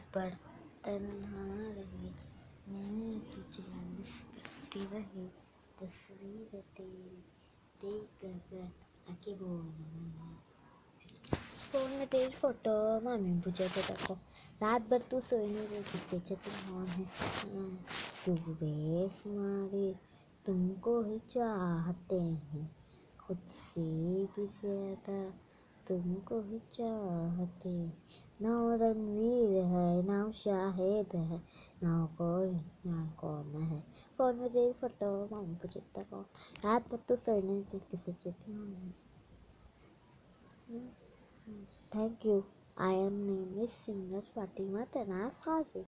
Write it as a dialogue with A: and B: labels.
A: पर तन्हा रहे, मैं तुझे मिस करती रही, तस्वीर तेरी देख कर आंखें बोल। फ़ोन में तेरी फ़ोटो मम्मी मुझे तो देखो, रात भर तू सोई नहीं रही, किससे चैटिंग ऑन है। तू बेशुमारी तुमको ही चाहते हैं, खुद से भी ज़्यादा तुमको ही चाहते। ना रणवीर है ना शाहिद है, ना कोई ना कौन है। फ़ोन में तेरी फ़ोटो मम्मी मुझे देखो, रात भर तू सोई नहीं रही, किससे चैटिंग ऑन है। Thank you. I am name is singer Fatima Tanas Qazi.